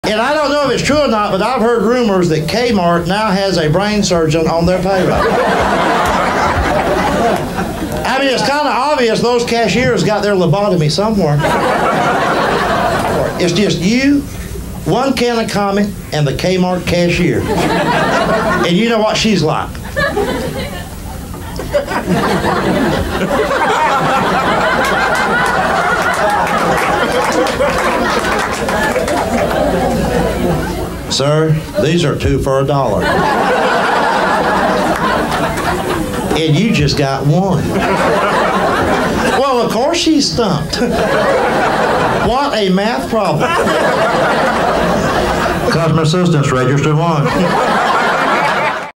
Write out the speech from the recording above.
And I don't know if it's true or not, but I've heard rumors that Kmart now has a brain surgeon on their payroll. I mean, it's kind of obvious those cashiers got their lobotomy somewhere. It's just you, one can of comic, and the Kmart cashier. And you know what she's like. Sir, these are 2 for $1. And you just got 1. Well, of course she's stumped. What a math problem. Customer assistance, register 1.